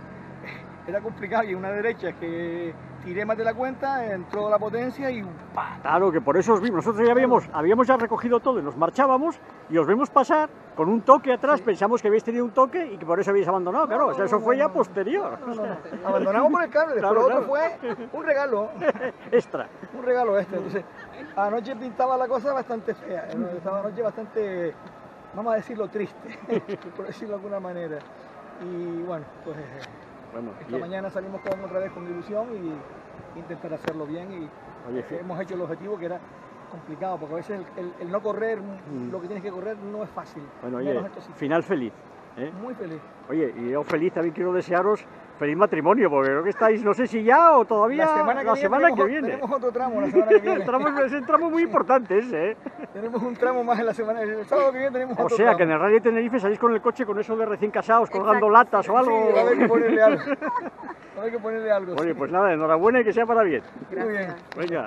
S16: era complicado y en una derecha que tiré más de la cuenta, entró la potencia y ¡pah!
S1: Claro, que por eso os vimos. Nosotros ya habíamos ya recogido todo y nos marchábamos y os vimos pasar con un toque atrás, pensamos que habéis tenido un toque y que por eso habéis abandonado, claro, o sea, eso fue ya posterior.
S16: Abandonamos por el cable, después lo otro fue un regalo.
S1: Extra.
S16: Un regalo extra, entonces anoche pintaba la cosa bastante fea, estaba anoche bastante, vamos a decirlo, triste, por decirlo de alguna manera. Y bueno, pues esta mañana salimos otra vez con ilusión y intentar hacerlo bien y hemos hecho el objetivo, que era complicado, porque a veces el no correr lo que tienes que correr no es fácil.
S1: Bueno, oye, final feliz.
S16: Muy feliz.
S1: Oye, y yo feliz también quiero desearos feliz matrimonio, porque creo que estáis, no sé si ya o todavía la semana que viene.
S16: Tenemos otro tramo la semana que viene.
S1: Es un tramo muy importante ese,
S16: Tenemos un tramo más en la semana, el sábado que viene tenemos otro tramo.
S1: O sea, que en el Rally de Tenerife salís con el coche con eso de recién casados, colgando latas o algo.
S16: Sí, va a haber que ponerle algo. Va a haber que ponerle algo.
S1: Oye, pues nada, enhorabuena y que sea para bien.
S16: Muy bien.
S1: Venga,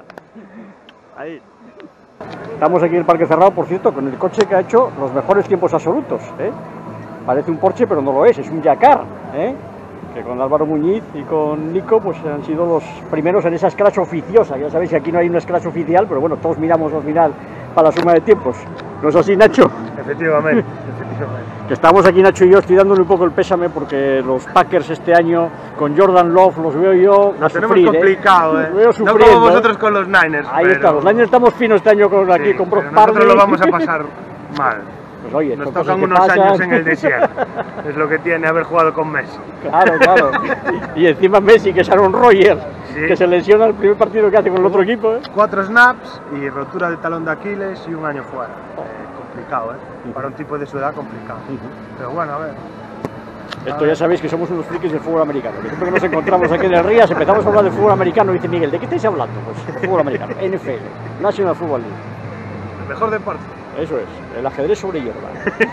S1: ahí. Estamos aquí en el Parque Cerrado, por cierto, con el coche que ha hecho los mejores tiempos absolutos, Parece un Porsche, pero no lo es un Yakar, que con Álvaro Muñiz y con Nico pues han sido los primeros en esa scratch oficiosa. Ya sabéis que aquí no hay una scratch oficial, pero bueno, todos miramos al final para la suma de tiempos. ¿No es así, Nacho?
S11: Efectivamente.
S1: Que estamos aquí, Nacho y yo, estoy dándole un poco el pésame porque los Packers este año con Jordan Love los veo yo a
S11: tenemos
S1: sufrir,
S11: complicado,
S1: Los veo sufriendo,
S11: no como vosotros con los Niners.
S1: Ahí está, los Niners estamos finos este año aquí con Brock Purdy.
S11: Nosotros lo vamos a pasar mal.
S1: Pues oye,
S11: nos tocan unos años en el desierto, es lo que tiene haber jugado con Messi.
S1: Claro. Y encima Messi, que es Aaron Rodgers, que se lesiona el primer partido que hace con el otro equipo.
S11: 4 snaps y rotura de talón de Aquiles y un año fuera. Complicado, para un tipo de su edad complicado. Pero bueno, a ver.
S1: Esto ya sabéis que somos unos frikis del fútbol americano. Que siempre que nos encontramos aquí en el Rías empezamos a hablar de fútbol americano y dice Miguel, ¿de qué estáis hablando? Pues de fútbol americano, NFL, National Football League.
S11: El mejor deporte.
S1: Eso es, el ajedrez sobre hierba.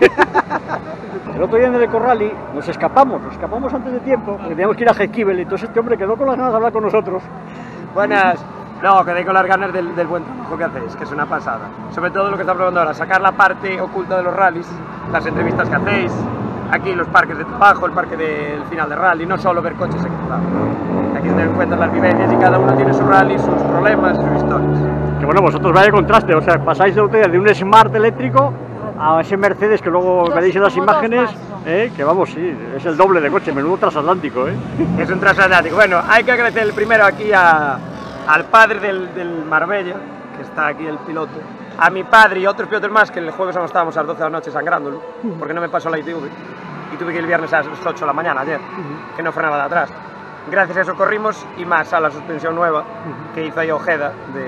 S1: El otro día en el Ecorrally nos escapamos antes de tiempo, porque teníamos que ir a Jesquivel, entonces este hombre quedó con las ganas de hablar con nosotros.
S18: Buenas. No, quedé con las ganas del buen trabajo que hacéis, que es una pasada. Sobre todo lo que está probando ahora, sacar la parte oculta de los rallies, las entrevistas que hacéis, aquí los parques de trabajo, el parque del final de rally, no solo ver coches aquí. Aquí se dan cuenta las vivencias y cada uno tiene su rally, sus problemas, sus historias.
S1: Que bueno, vosotros vaya contraste, o sea, pasáis de un Smart eléctrico a ese Mercedes que luego veréis en las imágenes, que vamos, sí, es el doble de coche, menudo transatlántico,
S18: Es un transatlántico. Bueno, hay que agradecer el primero aquí al padre del Marbella, que está aquí el piloto, a mi padre y otros pilotos más, que el jueves no estábamos a las 12 de la noche sangrándolo, porque no me pasó la ITV, y tuve que ir el viernes a las 8 de la mañana ayer, que no frenaba de atrás. Gracias a eso corrimos, y más a la suspensión nueva que hizo ahí Ojeda,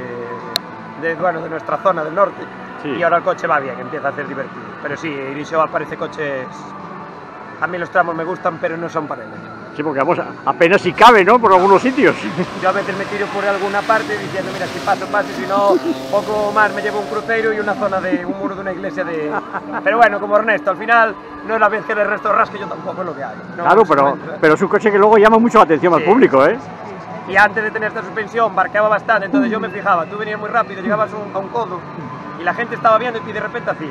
S18: de nuestra zona del norte, y ahora el coche va bien, empieza a ser divertido. Pero sí, Irisio aparece coches, a mí los tramos me gustan, pero no son para él.
S1: Sí, porque vamos, apenas si cabe, ¿no? Por algunos sitios.
S18: Yo a veces me tiro por alguna parte diciendo, mira, si paso, si no, poco más me llevo un crucero y una zona de un muro de una iglesia de... Pero bueno, como Ernesto, al final no es la vez que el resto rasque, yo tampoco es lo que hay. ¿No?
S1: Claro, pero es un coche que luego llama mucho la atención al público,
S18: Y antes de tener esta suspensión, barqueaba bastante, entonces yo me fijaba, tú venías muy rápido, llegabas a un codo y la gente estaba viendo y de repente hacía.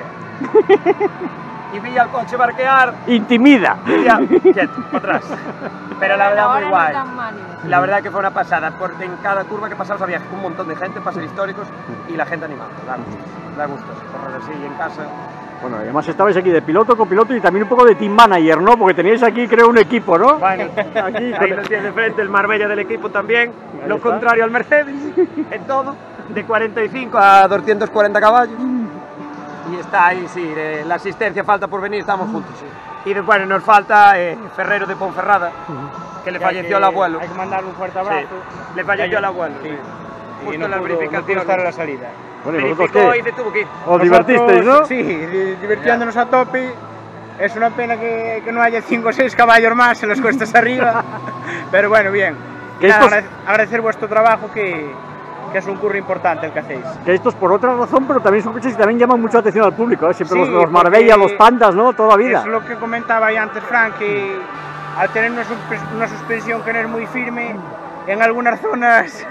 S18: Y vi al coche barquear.
S1: Intimida.
S18: Y ya, quieto, atrás. Pero la verdad, muy guay. La verdad que fue una pasada, porque en cada curva que pasamos había un montón de gente, pases históricos y la gente animando. Da gusto correr así en casa.
S1: Bueno, además estabais aquí de piloto, copiloto y también un poco de team manager, ¿no? Porque teníais aquí, creo, un equipo, ¿no?
S18: Bueno, aquí, ahí lo tienes de frente, el Marbella del equipo también, lo contrario al Mercedes, en todo, de 45 a 240 caballos. Y está ahí, sí, la asistencia falta por venir, estamos juntos, sí. Y bueno, nos falta Ferrero de Ponferrada, que le falleció al abuelo.
S15: Hay que mandarle un fuerte abrazo.
S18: Sí, le falleció al abuelo, sí. Justo
S15: Y no
S18: en la
S15: pudo
S18: verificación.
S15: estar a la salida.
S1: Bueno,
S18: Verificó y detuvo que ir.
S1: ¿Os divertisteis, no?
S15: Sí, divirtiéndonos a tope. Es una pena que no haya 5 o 6 caballos más en las cuestas arriba. Pero bueno, bien. Y nada, agradecer vuestro trabajo, que es un curro importante el que hacéis.
S1: Que esto es por otra razón, pero también son coches que también llaman mucha atención al público, ¿eh? Siempre sí, los Marbella, los Pandas, ¿no? Toda la vida.
S15: Es lo que comentaba ya antes Frank, que al tener una suspensión que no es muy firme, en algunas zonas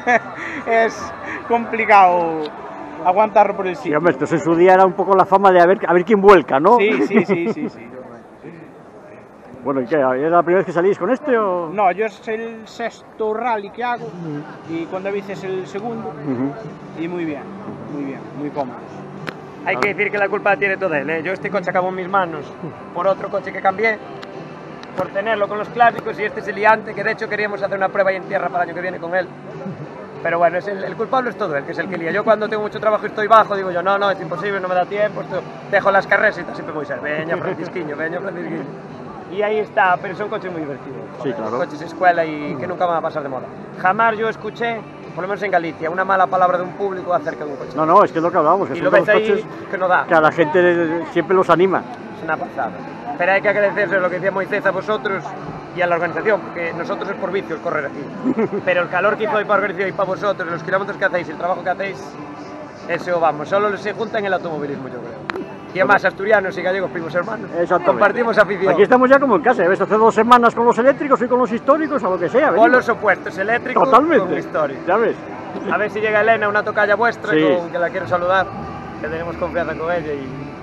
S15: es complicado aguantarlo por el sitio.
S1: Sí, hombre, esto en su día era un poco la fama de a ver quién vuelca, ¿no?
S15: Sí.
S1: Bueno, ¿y qué? ¿Es la primera vez que salís con este o...?
S15: No, yo es el 6º rally que hago y con David es el 2º y muy bien, muy cómodos.
S18: Hay que decir que la culpa tiene todo él, ¿eh? Yo este coche acabó en mis manos por otro coche que cambié, por tenerlo con los clásicos, y este es el liante, que de hecho queríamos hacer una prueba ahí en tierra para el año que viene con él. Pero bueno, el culpable es todo él, que es el que lía. Yo cuando tengo mucho trabajo y estoy bajo, digo yo, no, es imposible, no me da tiempo, dejo las carreras y está siempre muy ser, veña Francisquiño. Y ahí está, pero son coches muy divertidos.
S1: Sí, claro.
S18: Coches de escuela y que nunca van a pasar de moda. Jamás yo escuché, por lo menos en Galicia, una mala palabra de un público acerca de un coche.
S1: No, es que es lo que hablábamos, que
S18: y
S1: son
S18: lo ves
S1: los
S18: ahí
S1: coches
S18: que no da.
S1: Que a la gente siempre los anima.
S18: Es una pasada. Pero hay que agradecerse lo que decía Moisés a vosotros y a la organización, porque nosotros es por vicios correr aquí. Pero el calor que hizo hoy para la organización y para vosotros, los kilómetros que hacéis, el trabajo que hacéis, eso vamos, solo se junta en el automovilismo, yo creo. Y además, asturianos y gallegos, primos hermanos. Compartimos afición.
S1: Aquí estamos ya como en casa, ¿ves? Hace 2 semanas con los eléctricos y con los históricos, o lo que sea.
S18: Con los opuestos, eléctricos con históricos.
S1: Ya ves.
S18: A ver si llega Elena, una tocaya vuestra, con que la quiero saludar, que tenemos confianza con ella.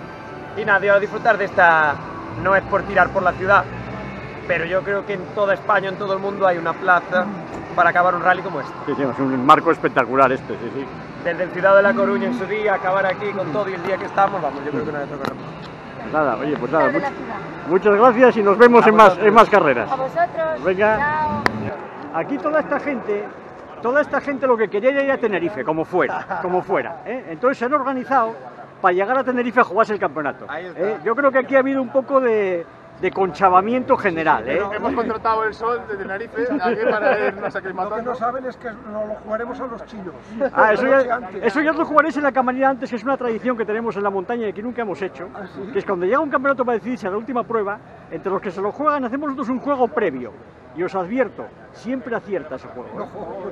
S18: Y nada, a disfrutar de esta, no es por tirar por la ciudad, pero yo creo que en toda España, en todo el mundo, hay una plaza para acabar un rally como este.
S1: Sí, es un marco espectacular este, sí.
S18: Desde el Ciudad de La Coruña en su día, acabar aquí con todo y el día que estamos, vamos, yo creo que no hay otra cosa más.
S1: Nada, oye, pues nada, muchas gracias y nos vemos en más carreras.
S19: A vosotros.
S1: Venga.
S19: Chao.
S1: Aquí toda esta gente lo que quería era ir a Tenerife, como fuera, ¿eh? Entonces se han organizado para llegar a Tenerife a jugarse el campeonato. Yo creo que aquí ha habido un poco de conchavamiento general, ¿eh?
S11: Hemos contratado el sol de Tenerife aquí para irnos aclimatando.
S20: Lo que no saben es que nos lo jugaremos a los chinos.
S1: Eso ya lo jugaréis en la camarilla antes, que es una tradición que tenemos en la montaña y que nunca hemos hecho, que es cuando llega un campeonato para decidirse a la última prueba, entre los que se lo juegan hacemos nosotros un juego previo. Y os advierto, siempre acierta ese juego.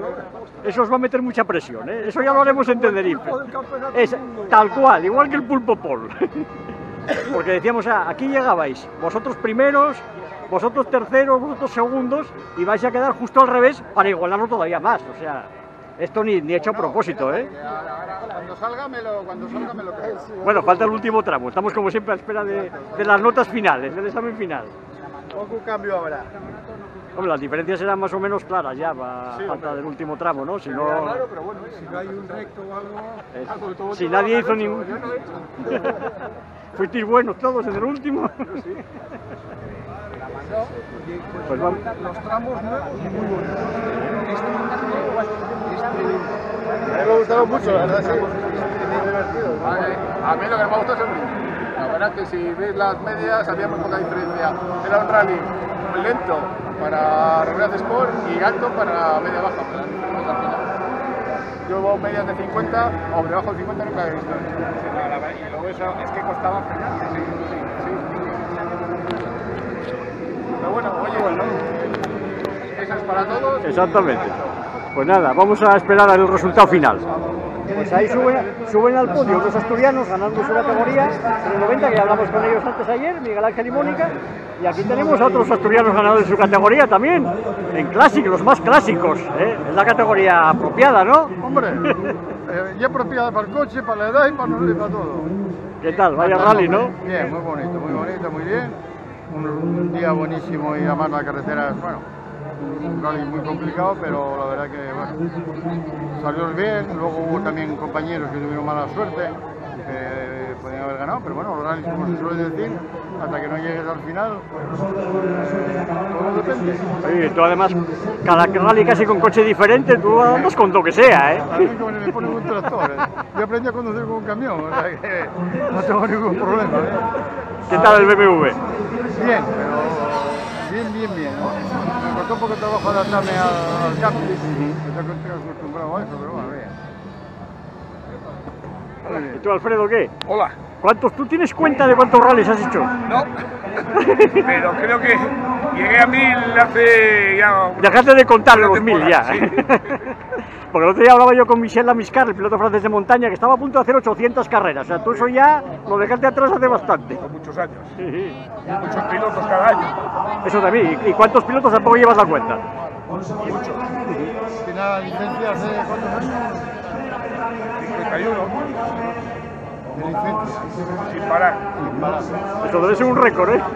S1: Eso os va a meter mucha presión, ¿eh? Eso ya lo haremos en Tenerife. Es tal cual, igual que el Pulpo Pol. Porque decíamos, aquí llegabais, vosotros primeros, vosotros terceros, vosotros segundos, y vais a quedar justo al revés para igualarlo todavía más. O sea, esto ni hecho a propósito, ¿eh?
S11: Cuando salga me lo creo.
S1: Bueno, falta el último tramo. Estamos como siempre a espera de las notas finales, del examen final.
S11: Poco cambio habrá.
S1: Hombre, las diferencias eran más o menos claras ya, falta del último tramo, ¿no? Si no...
S11: Claro, pero bueno, si no hay un recto o algo...
S1: Si nadie hizo ningún... ¿Fuisteis buenos todos en el último?
S11: Sí.
S1: Pues vamos.
S20: Los tramos nuevos muy bonitos.
S11: A mí me ha gustado mucho, la verdad, sí. A mí lo que me ha gustado es el brinco. La verdad que si veis las medias había muy poca diferencia. Era un rally muy lento para Realidad Sport y alto para media baja, para la final. Yo hubo medias de 50 o debajo de 50 nunca he visto. Y luego eso es que costaba frenar. Sí. Pero bueno, oye, eso es para todos.
S1: Exactamente. Pues nada, vamos a esperar al resultado final. Pues ahí suben al podio unos asturianos ganando su categoría en el 90, que ya hablamos con ellos antes ayer, Miguel Ángel y Mónica. Y aquí tenemos a otros asturianos ganadores de su categoría también, en clásicos, los más clásicos, ¿eh? Es la categoría apropiada, ¿no?
S11: Hombre, ya apropiada para el coche, para la edad y para todo.
S1: ¿Qué tal? Vaya rally, ¿no?
S11: Bien, muy bonito, muy bien. Un día buenísimo y además la carretera es, bueno, un rally muy complicado, pero la verdad que, bueno, salió bien. Luego hubo también compañeros que tuvieron mala suerte, que podían haber ganado, pero bueno, los rallies, como se suele decir, hasta que no llegues al final, todo
S16: repente.
S1: Oye, tú además, cada rally casi con coche diferente, tú andas con lo que sea, ¿eh?
S16: A mí como me ponen un tractor, yo aprendí a conducir con un camión, o sea que no tengo ningún problema,
S1: ¿Qué tal el BMW?
S16: Bien, pero bien, ¿no? Me costó un poco de trabajo adaptarme al cambio, estoy acostumbrado a eso, pero bueno, bien.
S1: ¿Y tú, Alfredo, qué?
S19: Hola.
S1: ¿Tú tienes cuenta de cuántos rallies has hecho?
S19: No, pero creo que llegué a 1000 hace ya...
S1: Dejaste de contar los 1000 ya. Sí. Porque el otro día hablaba yo con Michel Lamiscar, el piloto francés de montaña, que estaba a punto de hacer 800 carreras. O sea, tú eso ya lo dejaste atrás hace bastante.
S19: Con muchos años. Sí. Muchos pilotos cada año.
S1: Eso también. ¿Y cuántos pilotos tampoco llevas la cuenta?
S19: Muchos.
S16: ¿Tiene la licencia hace cuántos años?
S19: 51.
S16: De licencia.
S19: Sin parar.
S1: Esto debe ser un récord, ¿eh?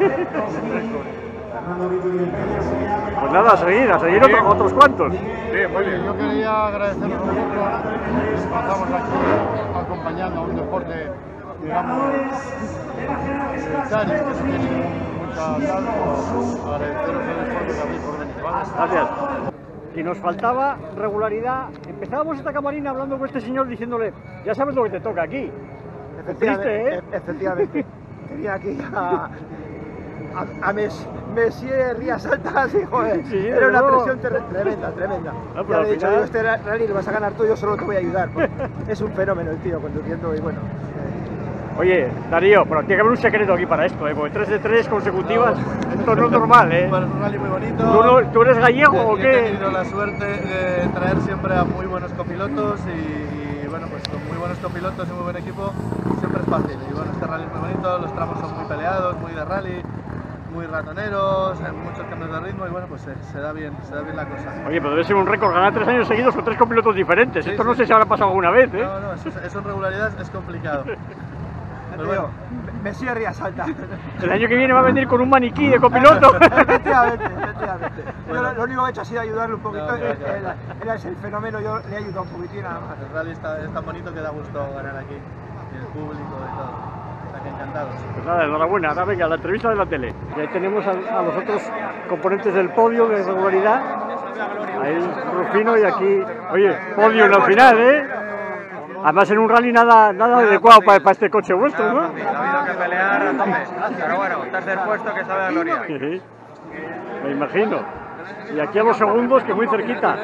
S1: Pues nada, a seguir otros cuantos.
S19: Bien, muy bien.
S16: Yo quería agradeceros a vosotros. Estamos aquí acompañando a un deporte, digamos, prioritario, que se tiene mucha tal. Agradeceros el esfuerzo que habéis por venir, ¿vale?
S1: Gracias. Y nos faltaba regularidad. Empezábamos esta camarina hablando con este señor diciéndole, ya sabes lo que te toca aquí.
S18: Efectivamente, efectivamente. Tenía aquí a Messier Rías Altas y joder,
S1: sí,
S18: era una
S1: no.
S18: presión tremenda.
S1: No,
S18: Ya le he dicho,
S1: final...
S18: este rally lo vas a ganar tú, yo solo te voy a ayudar. Es un fenómeno el tío conduciendo y bueno.
S1: Oye, Darío, pero tiene que haber un secreto aquí para esto, porque 3 de 3 consecutivas, esto no es normal, ¿eh?
S21: Para un rally muy bonito.
S1: ¿Tú eres gallego o qué?
S21: He tenido la suerte de traer siempre a muy buenos copilotos y bueno, pues con muy buenos copilotos y muy buen equipo siempre es fácil. Y bueno, este rally es muy bonito, los tramos son muy peleados, muy de rally, muy ratoneros, muchos cambios de ritmo y bueno, pues se da bien la cosa.
S1: Oye, pero debe ser un récord ganar 3 años seguidos con 3 copilotos diferentes.
S21: Sí,
S1: esto no sé si habrá pasado alguna vez, ¿eh?
S21: No, eso en regularidad es complicado.
S18: Pero bueno, Messier Rías Altas.
S1: El año que viene va a venir con un maniquí de copiloto.
S18: Efectivamente. Yo lo único que he hecho ha sido ayudarle un poquito. Él es el fenómeno, yo le he ayudado un poquitín nada más.
S21: El rally es tan bonito que da gusto ganar aquí. Y el público y todo. O sea que encantados.
S1: Pues nada, enhorabuena. Ahora venga, la entrevista de la tele. Y ahí tenemos a los otros componentes del podio de regularidad. Ahí Rufino y aquí, oye, podio al final, ¿eh? Además en un rally nada adecuado para este coche vuestro, ¿no?
S22: Ha habido que pelear a tope, pero bueno, tercer puesto que sabe a gloria.
S1: Sí, me imagino. Y aquí a los segundos, que muy cerquita.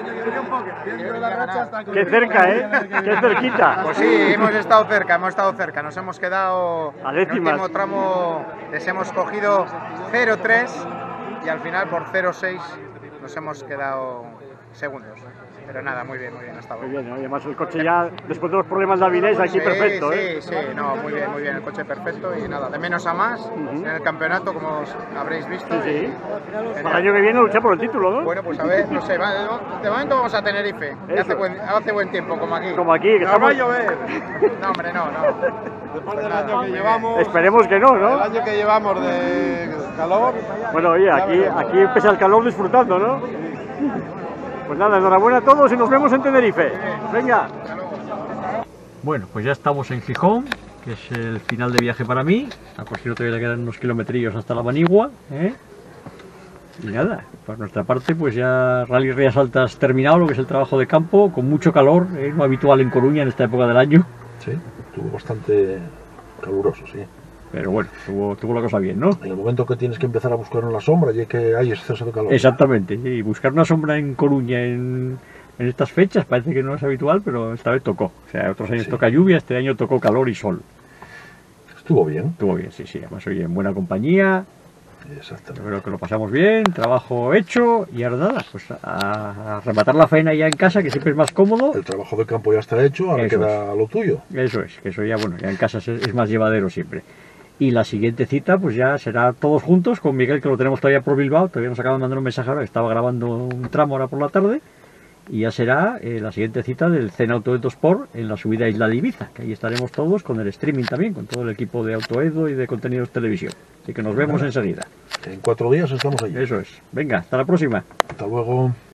S1: Qué cerca, ¿eh? Qué cerquita.
S22: Pues sí, hemos estado cerca. Nos hemos quedado
S1: a décimas.
S22: En el último tramo les hemos cogido 0,3 y al final por 0,6 nos hemos quedado segundos. Pero nada, muy bien, hasta
S1: muy bien. Además el coche ya, después de los problemas de Avilés, aquí perfecto, ¿eh?
S22: Sí, no, muy bien, el coche perfecto y nada, de menos a más en el campeonato, como habréis visto.
S1: Sí. Para el año que viene luchar por el título, ¿no?
S22: Bueno, pues a ver, no sé, de momento vamos a Tenerife, hace buen tiempo, como aquí.
S1: Como aquí, que
S22: no va a llover. No, hombre, no.
S21: Después del año que llevamos...
S1: Esperemos que no, ¿no?
S21: El año que llevamos de calor...
S1: Bueno, oye, aquí pese al calor disfrutando, ¿no? Pues nada, enhorabuena a todos y nos vemos en Tenerife. Venga. Bueno, pues ya estamos en Gijón, que es el final de viaje para mí. Por si no todavía quedan unos kilometrillos hasta la Manigua, ¿eh? Y nada, por nuestra parte pues ya Rally Rías Altas terminado, lo que es el trabajo de campo, con mucho calor, no habitual en Coruña en esta época del año.
S23: Sí, estuvo bastante caluroso, sí.
S1: Pero bueno, tuvo la cosa bien, ¿no?
S23: En el momento que tienes que empezar a buscar una sombra, ya que hay exceso de calor.
S1: Exactamente, y buscar una sombra en Coruña en estas fechas parece que no es habitual, pero esta vez tocó. O sea, otros años toca lluvia, este año tocó calor y sol.
S23: Estuvo bien.
S1: Estuvo bien, sí, además oye, en buena compañía.
S23: Exactamente.
S1: Yo creo que lo pasamos bien, trabajo hecho y ahora nada, pues a rematar la faena ya en casa, que siempre es más cómodo.
S23: El trabajo de campo ya está hecho, ahora queda lo tuyo.
S1: Eso es, que eso ya, bueno, ya en casa es más llevadero siempre. Y la siguiente cita pues ya será todos juntos con Miguel, que lo tenemos todavía por Bilbao, todavía nos acaba de mandar un mensaje ahora, que estaba grabando un tramo ahora por la tarde, y ya será la siguiente cita del Cena Autoedo Sport en la subida a Isla de Ibiza, que ahí estaremos todos con el streaming también, con todo el equipo de Autoedo y de contenidos televisión. Así que nos vemos enseguida.
S23: En 4 días estamos allí.
S1: Eso es. Venga, hasta la próxima.
S23: Hasta luego.